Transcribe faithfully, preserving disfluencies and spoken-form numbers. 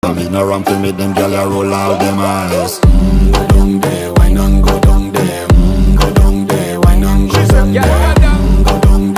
Come in around to meet them, girl, you roll out them eyes. Mm, go down there, why not go down there? Mm, go down there, why not go down there? Mm, go down